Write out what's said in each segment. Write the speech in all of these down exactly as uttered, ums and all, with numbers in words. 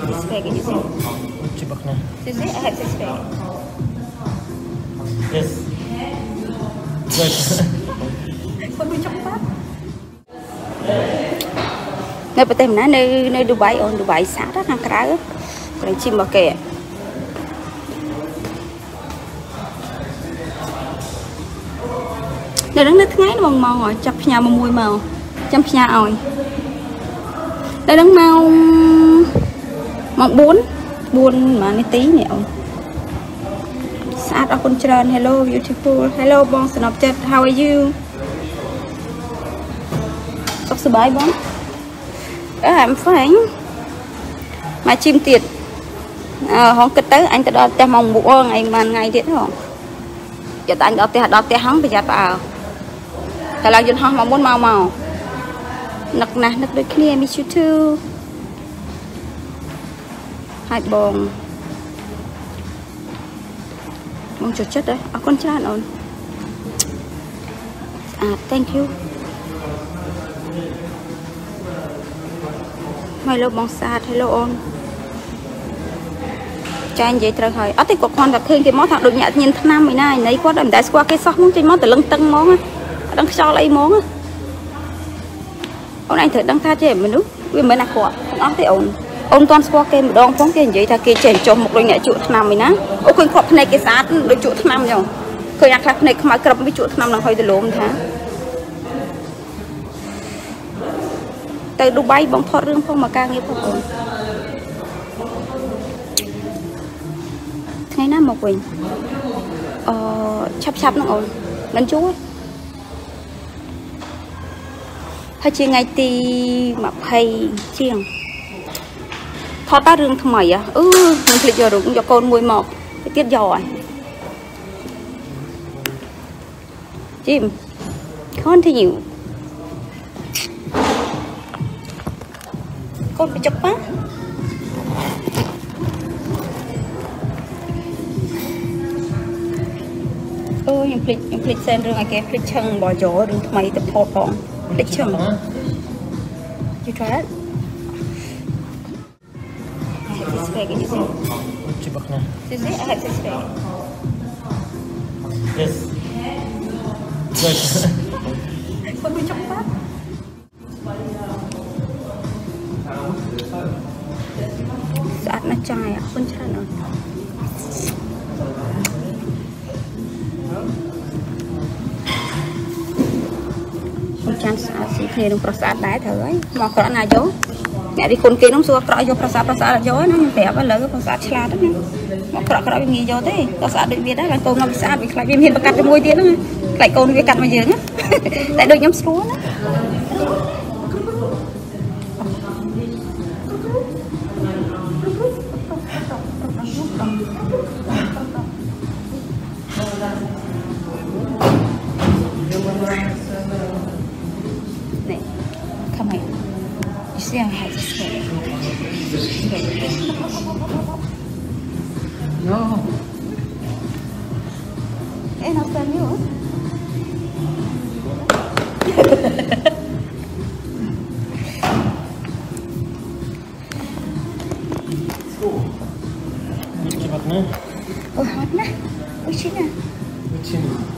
Six pack, you see? Chibakna. You see? I have six pack. Yes. Good. Con bị chọc phát. Nơi bờ tèm ná nơi nơi Dubai on Dubai xã rất hàng cái còn chim bò kè. Nơi đứng nước ngay nó mong mong rồi chọc nhà mà mùi màu chăm nhà ỏi. Đây đứng mau mong bốn buôn mà nó tí nè ông. Sát ở con trơn, hello beautiful, hello bong Snapchat, how are you? Sắp sửa bài bóng. Ờ em phải mà chim tiệt à, không kịch tới anh ta đo te mong bụng ngày mà ngày tiết không giờ anh đo te đo te hóng bây giờ vào tại là dân họ mà muốn màu màu nực nè nực đôi kia miss you too hai bông bông chuột chất đấy à con trai rồi à thank you hello bong sát hello on trai vậy trời hỏi ở đây có con đặt thêm cái món thằng được nhặt nhìn tháng năm mười này lấy quá đầm đại qua cái sóc muốn trên món từ lưng tân món á đang cho lấy món á ông anh thử đăng tha cho mình lúc vì mới là quả nó thì ổn ông toàn qua cái một đòn phóng cái vậy ta kia chèn cho một đôi nhẹ chuột tháng năm mười ná ô khuyên khọp này cái sát đôi chuột tháng năm rồi khuyên nhặt khác này mà cầm với chuột tháng năm là hơi từ lốm tháng từ Dubai bóng thoát rương không mà ca nghiệp không ổn ngày nào một quỳnh ờ, chắp chắp nó ổn lần chú ấy hay chi ngày tì mà hay chiêng thoát ta rương thằng mày à ừ mình lịch giờ rồi cũng cho con mùi mọc cái tiết giỏi chim con thì nhiều con bị chọc quá ôi em lịch em lịch xem rồi cái lịch chân bỏ chỗ được mày tập thọ còn lịch chân you try it I have this bag you see Chibakna. you see I have this bag Yes. Good. con bị chọc quá saat nó chai à con chai rồi con chai saat xí kia nó prasad đái thử ấy mà cỡ nào dối mẹ đi con kia nó xua cỡ vô prasad prasad là dối nó đẹp với lỡ cái prasad chla đó mà cỡ cỡ bị nghi vô thế prasad được biết đó là con nó bị sao bị lại viêm hiền bạc cắt cái môi tiếng đó lại con bị cắt mà dướng á tại đôi nhóm xúa đó này come here you see I have this bag No. em học tên nhiều Chibakna. ôi hot nè ôi chín nè Chin.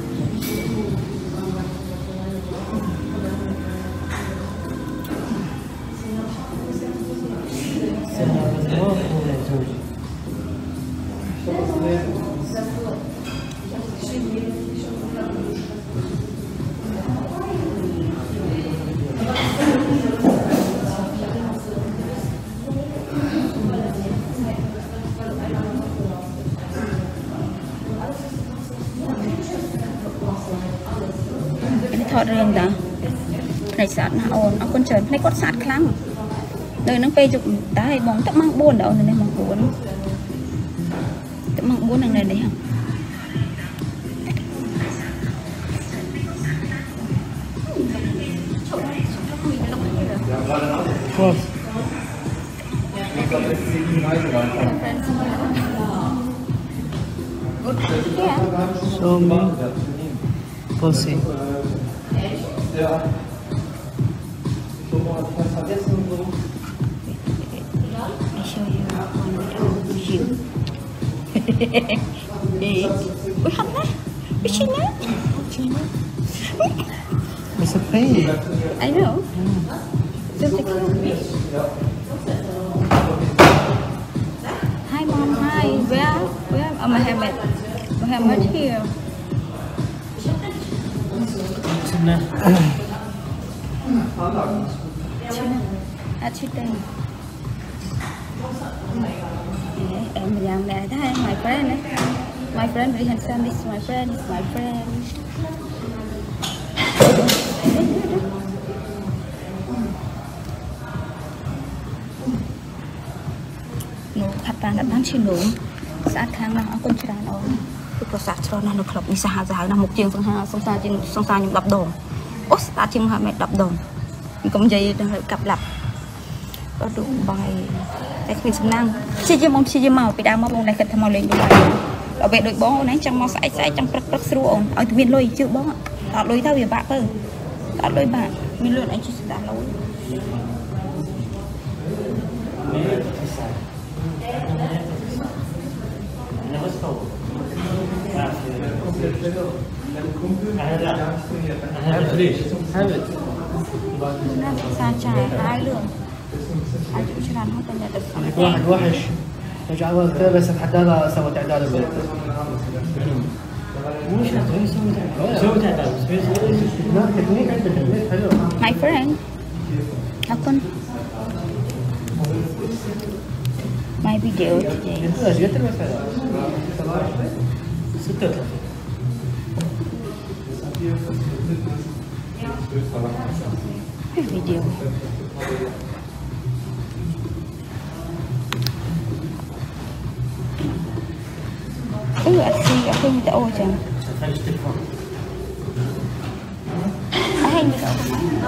thọ rương đó này sát nó ồn nó con trời này quát sát lắm đời nó phê dụng ta hay bóng tắc mang buồn đâu nên mang buồn tắc mang buồn đằng này đấy hả Cool. Show me. Pussy. Let me show you. chiều. Ê, ui hâm á, ui chi nhá. It's a pay. I know. Don't take care. Hi mom, hi. Where? Where? Oh, Mohammed. Mohammed here. China. China. À, China. Em làm này thấy my friend ấy. My friend very handsome. This is my friend. This is my friend. Nụ khát vàng đã bán trên nụ sát khang nào con chưa đàn ổn cái pro sát cho nó club đi xa dài là một chiếc song xa song xa trên song xa những đập đồn ốt ta chiếc hai mẹ đập đồn cũng dây đang cặp lập có đủ bài cái mình xâm năng chia cho mong chia cho màu bị đau mong mong này cần tham màu lên bài ở về đội bóng này trong màu sải sải trong rất rất sưu ổn ở viên lôi chưa bóng tạo lôi thao về bạn hơn tạo lôi bạn mình luôn anh chỉ đã lối xa trải hai lượng hai chữ cho nó tên là được واحد وحش رجع اول بس اتحداها سوت اعداد البيت مش هتقولي سوت اعداد سوت اعداد لا تكنيك عندك البيت حلو my friend أكون my video today ايش قلت لك ستة وثلاثين video ừ anh si ở phương tao ôi chẳng anh đi đâu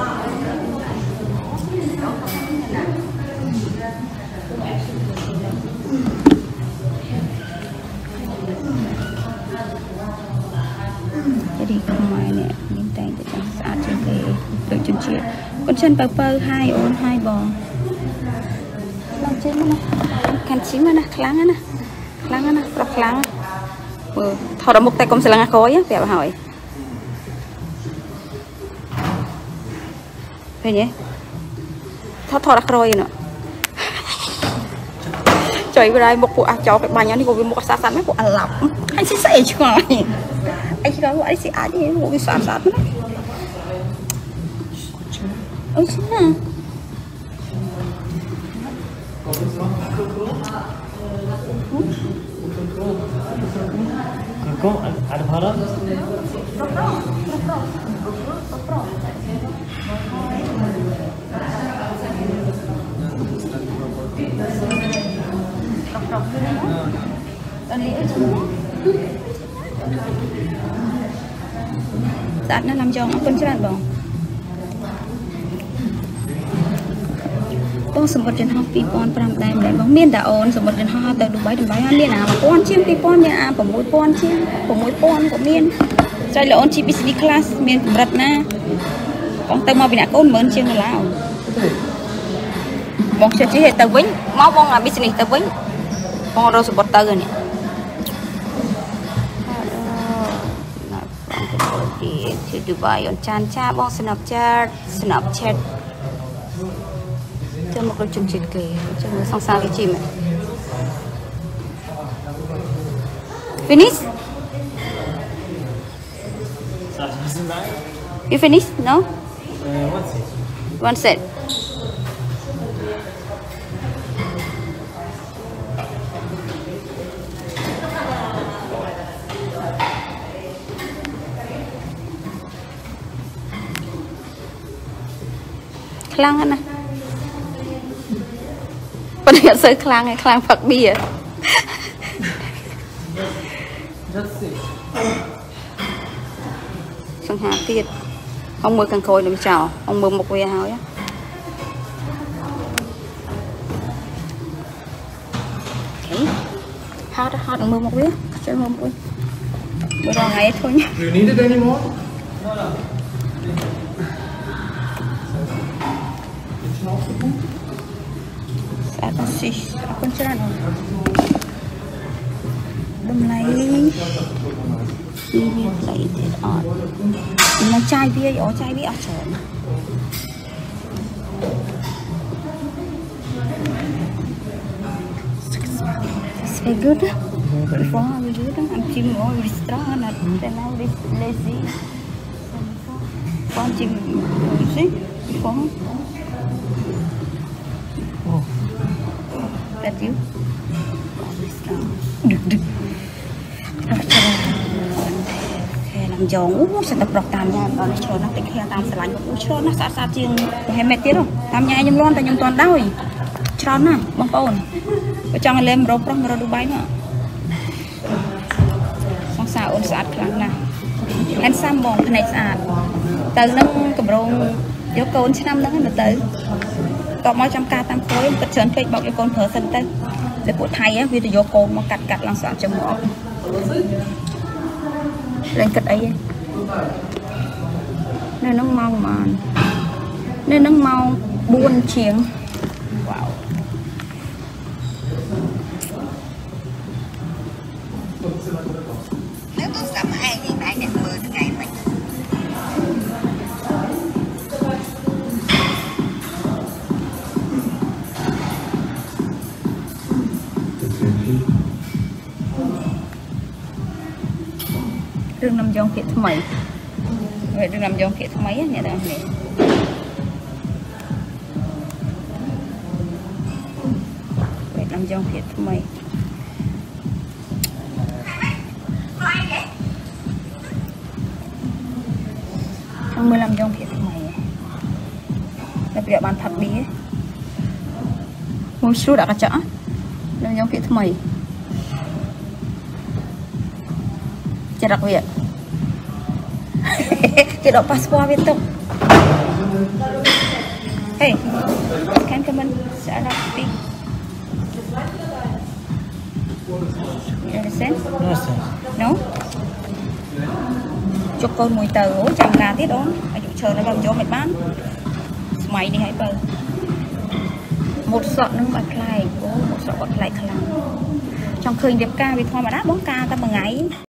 jadi kemana ni minta itu jangan saat jadi được chừng chiều con chân bờ bờ hai ôn hai bò làm trên mana khăn chín mana kháng á nè kháng á nè rất kháng ừ thọ một tay công sẽ là khói á vẻ hỏi thế nhỉ thọ thọ đặt rồi nữa trời vừa đây một bộ à chó cái bài nhá đi cùng với một sát sát mấy bộ ăn lọc anh sẽ say chứ còn anh chỉ nói anh sẽ ăn đi một cái sát sát nữa ôi chính à كوكو ada halal Saat nó làm cho nó con chán bông bông sầm bột trên hông pi pon pram đai để bông miên đã ổn sầm bột trên hông từ Dubai đến Bali miên à mà pon chiêm pi pon nha bông mũi pon chiêm bông mũi pon của miên trái là ổn chi business class miên bật na bông tay mau bị nạt ổn mơn chiêm là lao bông chơi chỉ hệ tờ vĩnh máu bông là business tờ vĩnh bông rồi sầm bột tờ rồi nè to Dubai on chan cha bong Snapchat Snapchat cho một cái chương trình kì cho người song sang cái chim này finish you finish no one set khlang anh nè bây giờ sơi khlang hay khlang Phật bia sang hà tiệt ông mưa càng khôi đừng chào ông mưa một que hào nhá okay. hot hot mưa một que chơi mưa một que bữa đó ngày thôi nhá Do you need it anymore? No, no. Saat sih aku cerah đâm lấy đi lấy thì ọt mà chai bia ở chai bia ở chỗ it's very good before we do that I'm chim more strong and then now this lazy con chim see before that you được được làm giòn sẽ tập đọc tam nha còn cho nó tính theo tam sẽ lạnh cũng cho nó sát sát chiên hay mệt tiếc không tam nha nhung lon ta nhung toàn đau cho nó bông bồn ở trong lên rô rô rô Dubai nữa xong sao ôn sát lắm nè anh sam bông này sạch từ nó cầm rong vô côn năm đó là từ còn mỗi trăm ca tam khối cất trơn phê bọc cho con thở sân tên để của thầy á vì tôi vô côn mà cắt cắt làm sao cho mỏ lên cất ấy nên nó mau mà nên nó mau buôn chiếng wow. Nếu có sắm ai thì nãy đẹp mười ngày mình đừng nằm dòng kiệt mấy vậy đừng nằm dòng kiệt mấy nhà đang này vậy nằm dòng kiệt mấy không mười lăm dòng kiệt mấy là việc bàn thật đi ấy muốn số đã cả chợ nằm dòng kiệt mấy đặc biệt chế độ passport Việt Nam. Hey, can come in? Sẽ là đi. You understand? No, sir. No. Cho con mùi tờ ố chẳng là tiết đó. Ở chỗ chờ nó vào chỗ mệt bán. Máy đi hãy bờ. Một sọt nó bật lại, một sọt bật lại khăn. Trong khơi đẹp ca vì thôi mà đá bóng ca ta bằng ngày.